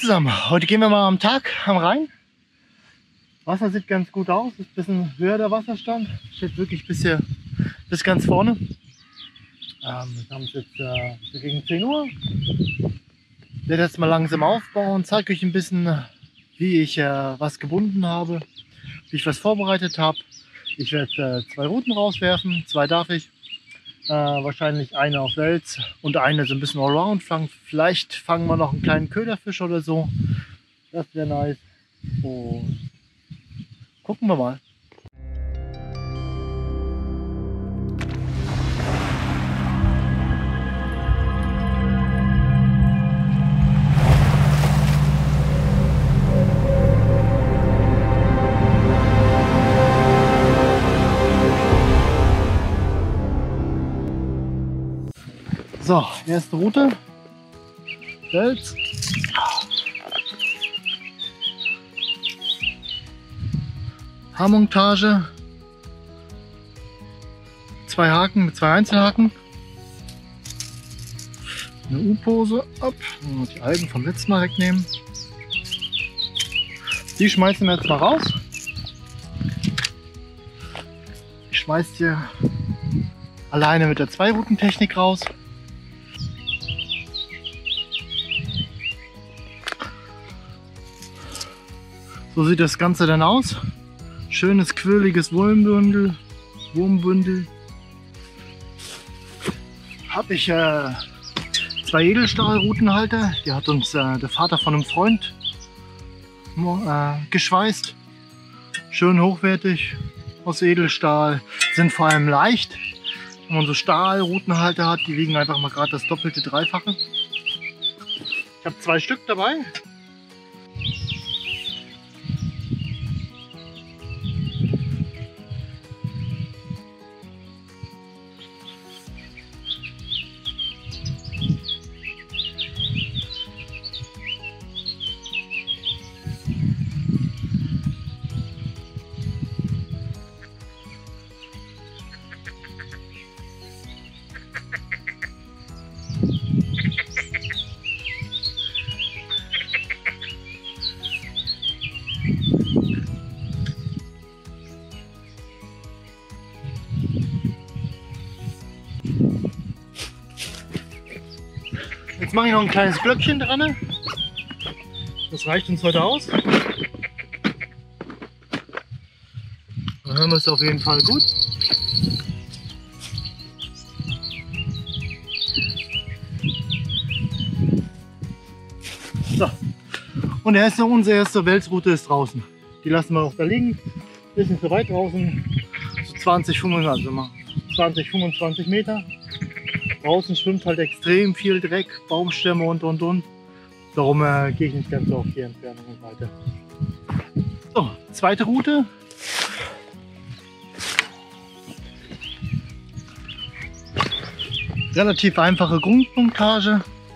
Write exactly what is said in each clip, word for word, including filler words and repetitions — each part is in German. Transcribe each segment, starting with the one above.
zusammen, heute gehen wir mal am Tag am Rhein. Wasser sieht ganz gut aus, ist ein bisschen höher der Wasserstand, steht wirklich bis hier, bis ganz vorne. Ähm, wir haben es jetzt äh, gegen zehn Uhr. Ich werde jetzt mal langsam aufbauen, zeige euch ein bisschen, wie ich äh, was gebunden habe, wie ich was vorbereitet habe. Ich werde äh, zwei Routen rauswerfen, zwei darf ich. Äh, wahrscheinlich eine auf Wels und eine so ein bisschen Allround fangen. Vielleicht fangen wir noch einen kleinen Köderfisch oder so. Das wäre nice. Und gucken wir mal. So, erste Route. Wels. Haarmontage. Zwei Haken mit zwei Einzelhaken. Eine U-Pose ab. Und die Algen vom letzten Mal wegnehmen. Die schmeißen wir jetzt mal raus. Ich schmeiß hier alleine mit der Zwei-Routen-Technik raus. So sieht das Ganze dann aus. Schönes, quirliges Wurmbündel. Wurmbündel. Habe ich äh, zwei Edelstahlroutenhalter. Die hat uns äh, der Vater von einem Freund äh, geschweißt. Schön hochwertig aus Edelstahl. Sind vor allem leicht. Wenn man so Stahlroutenhalter hat, die wiegen einfach mal gerade das doppelte, dreifache. Ich habe zwei Stück dabei. Jetzt mache ich noch ein kleines Glöckchen dran. Das reicht uns heute aus. Dann hören wir es auf jeden Fall gut. So. Und der erste, unsere erste Welsroute ist draußen. Die lassen wir auch da liegen. Ist nicht so weit draußen. So zwanzig, fünfundzwanzig, also zwanzig, fünfundzwanzig Meter. Draußen schwimmt halt extrem viel Dreck, Baumstämme und und und. Darum äh, gehe ich nicht ganz so auf die Entfernung weiter. So, zweite Route. Relativ einfache Grundmontage.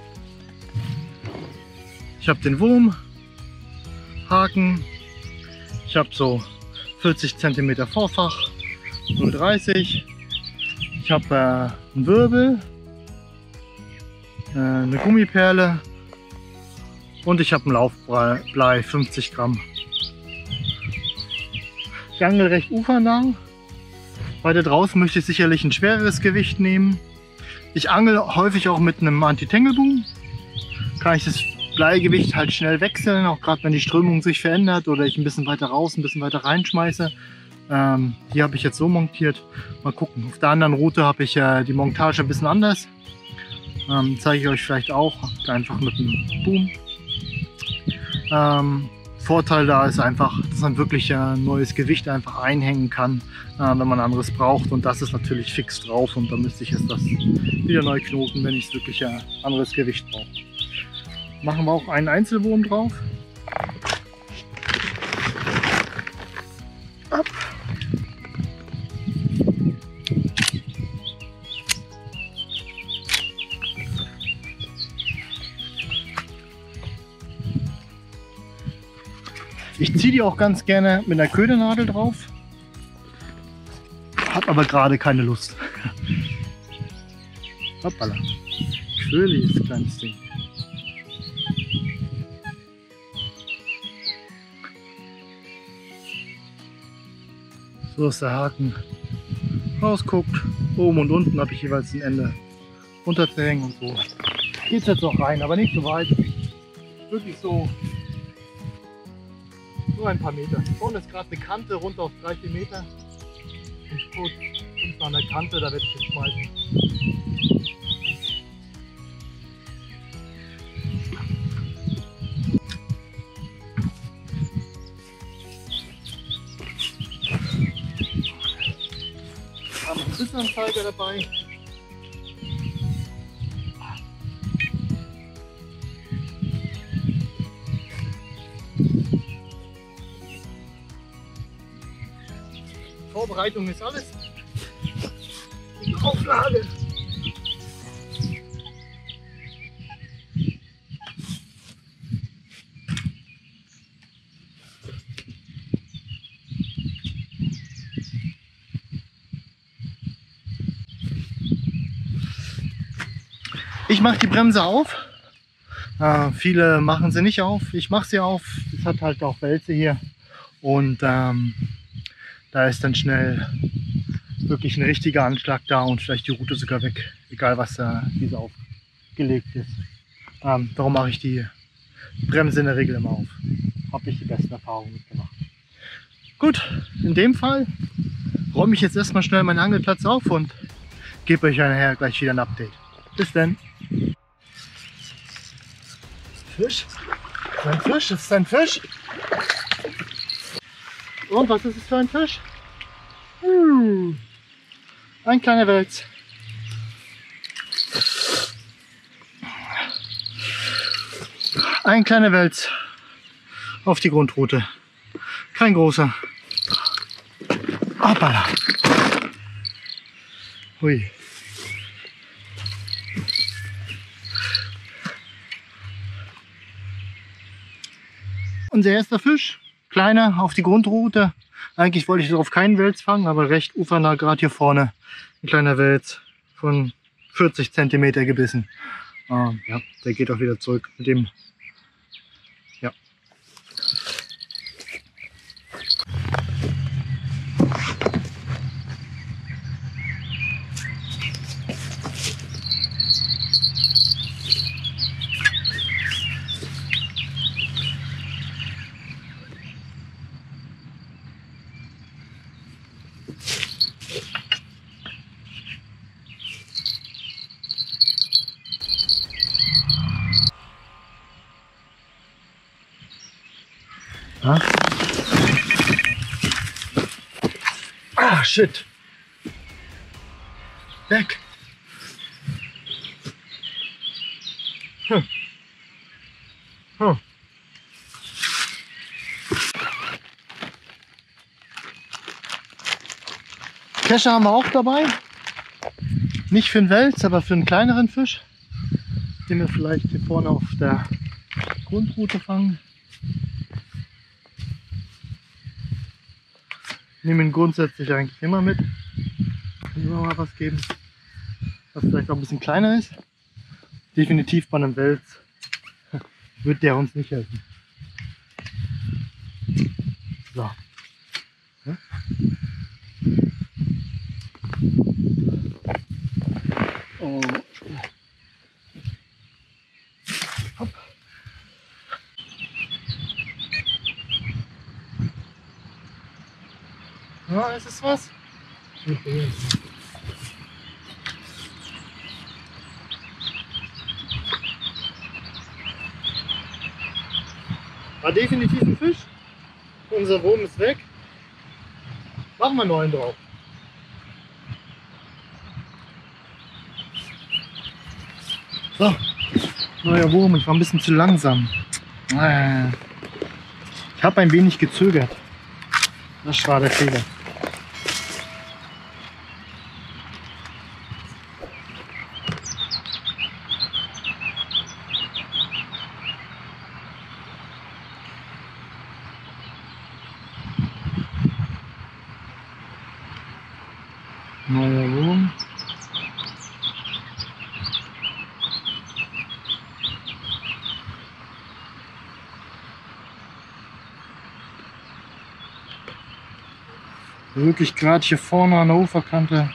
Ich habe den Wurm, Haken. Ich habe so vierzig Zentimeter Vorfach, null Komma dreißig. Ich habe äh, einen Wirbel. Eine Gummiperle und ich habe ein Laufblei, fünfzig Gramm. Ich angel recht ufernah. Weiter draußen möchte ich sicherlich ein schwereres Gewicht nehmen. Ich angel häufig auch mit einem Anti-Tangle-Boom. Kann ich das Bleigewicht halt schnell wechseln, auch gerade wenn die Strömung sich verändert oder ich ein bisschen weiter raus, ein bisschen weiter reinschmeiße. Ähm, die habe ich jetzt so montiert. Mal gucken. Auf der anderen Route habe ich äh, die Montage ein bisschen anders. Ähm, zeige ich euch vielleicht auch, einfach mit einem Boom. Ähm, Vorteil da ist einfach, dass man wirklich ein neues Gewicht einfach einhängen kann, äh, wenn man anderes braucht, und das ist natürlich fix drauf und dann müsste ich jetzt das wieder neu knoten, wenn ich wirklich ein anderes Gewicht brauche. Machen wir auch einen Einzelwurm drauf. Ab. Ich ziehe die auch ganz gerne mit einer Ködernadel drauf, habe aber gerade keine Lust. Hoppala. Quirliges kleines Ding. so dass der Haken rausguckt. Oben und unten habe ich jeweils ein Ende runterzuhängen und so. Geht es jetzt auch rein, aber nicht so weit. Wirklich so nur ein paar Meter. Vorne ist gerade eine Kante runter auf drei, vier Meter. Und kurz unten an der Kante, da werde ich jetzt schmeißen. Wir haben einen Bissanzeiger dabei. Vorbereitung ist alles. Die Auflage. Ich mache die Bremse auf. Äh, viele machen sie nicht auf. Ich mache sie auf. Es hat halt auch Wälze hier. Und ähm, da ist dann schnell wirklich ein richtiger Anschlag da und vielleicht die Route sogar weg, egal was da diese aufgelegt ist. Ähm, darum mache ich die Bremse in der Regel immer auf. Habe ich die besten Erfahrungen mitgemacht. Gut, in dem Fall räume ich jetzt erstmal schnell meinen Angelplatz auf und gebe euch nachher gleich wieder ein Update. Bis dann. Fisch? Das ist ein Fisch? Das ist ein Fisch? Und was ist es für ein Fisch? Hm. Ein kleiner Wels. Ein kleiner Wels auf die Grundroute. Kein großer. Hoppala. Hui. Unser erster Fisch. Kleiner auf die Grundroute. Eigentlich wollte ich darauf keinen Wels fangen, aber recht ufernah, gerade hier vorne ein kleiner Wels von vierzig Zentimeter gebissen. Ähm, ja, der geht auch wieder zurück mit dem. Ja. Ah, ah shit. Weg. Hm. Hm. Kescher haben wir auch dabei. Nicht für einen Wels, aber für einen kleineren Fisch, den wir vielleicht hier vorne auf der Grundroute fangen. Ich nehme ihn grundsätzlich eigentlich immer mit. Kann immer mal was geben, was vielleicht auch ein bisschen kleiner ist. Definitiv bei einem Wels wird der uns nicht helfen. So. Ja. Oh. Hopp. Ja, ist es was? War definitiv ein Fisch. Unser Wurm ist weg. Machen wir einen neuen drauf. So, neuer Wurm. Ich war ein bisschen zu langsam. Ich habe ein wenig gezögert. Das war der Fehler. Neuer Wurm. Wirklich gerade hier vorne an der Uferkante.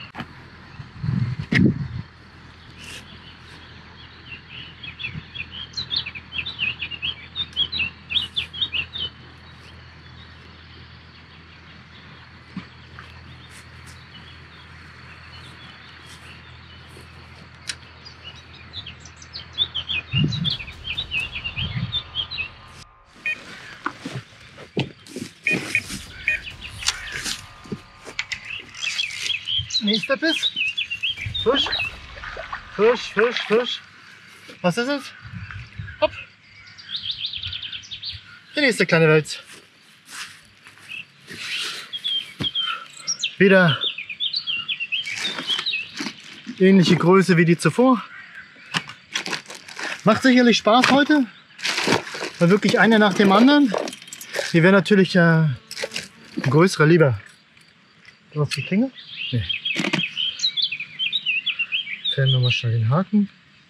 Nächster Biss. Fisch. Fisch, Fisch, Fisch. Was ist es? Hopp. Der nächste kleine Wels. Wieder ähnliche Größe wie die zuvor. Macht sicherlich Spaß heute. Weil wirklich einer nach dem anderen. Hier wäre natürlich äh, ein größerer lieber. Du hast die Klinge? Nee. Fällen wir mal schnell den Haken.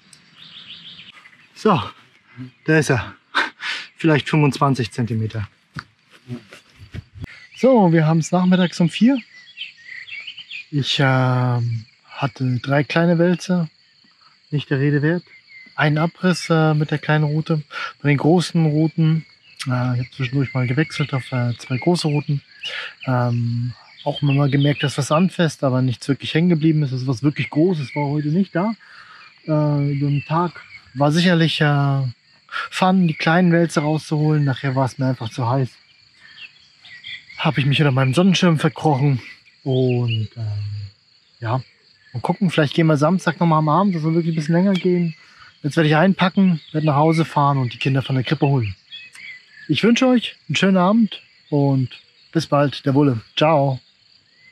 So, da ist er. Vielleicht fünfundzwanzig Zentimeter. So, wir haben es nachmittags um vier. Ich äh, hatte drei kleine Wälzer, nicht der Rede wert. Einen Abriss äh, mit der kleinen Route. Bei den großen Routen, äh, ich habe zwischendurch mal gewechselt auf äh, zwei große Routen. Ähm, Auch mal gemerkt, dass was anfasst, aber nichts wirklich hängen geblieben ist. Also was wirklich Großes war heute nicht da. Äh, über den Tag war sicherlich äh, Fun, die kleinen Wälzer rauszuholen. Nachher war es mir einfach zu heiß. Habe ich mich unter meinem Sonnenschirm verkrochen. Und äh, ja, mal gucken. Vielleicht gehen wir Samstag nochmal am Abend. Das soll wirklich ein bisschen länger gehen. Jetzt werde ich einpacken, werde nach Hause fahren und die Kinder von der Krippe holen. Ich wünsche euch einen schönen Abend und bis bald, der Wulle. Ciao.